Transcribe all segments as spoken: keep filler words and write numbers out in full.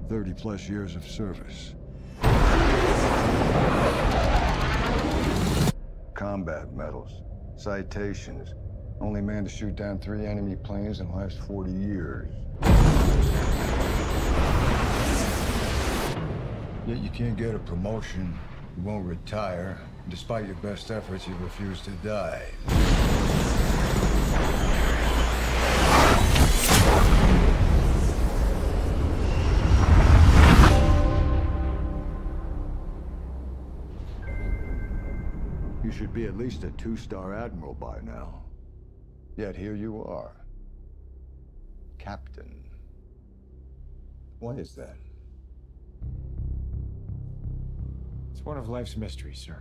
thirty plus years of service. Combat medals, citations. Only man to shoot down three enemy planes in the last forty years. Yet you can't get a promotion, you won't retire. Despite your best efforts, you refuse to die. You should be at least a two-star admiral by now. Yet here you are. Captain. Why is that? It's one of life's mysteries, sir.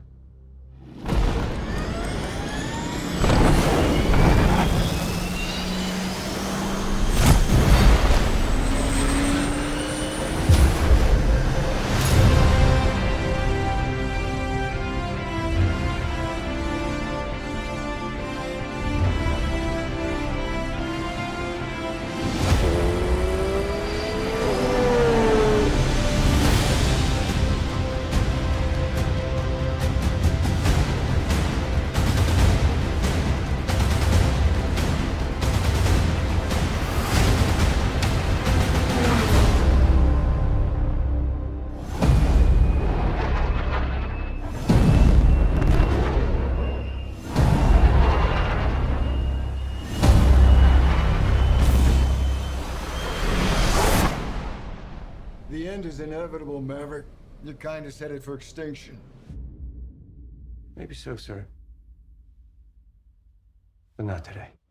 The end is inevitable, Maverick. Your kind is headed for extinction. Maybe so, sir. But not today.